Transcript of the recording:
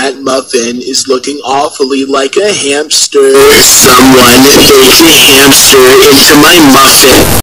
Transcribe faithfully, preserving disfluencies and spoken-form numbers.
that Muffin is looking awfully like a hamster. Someone make a hamster into my muffin.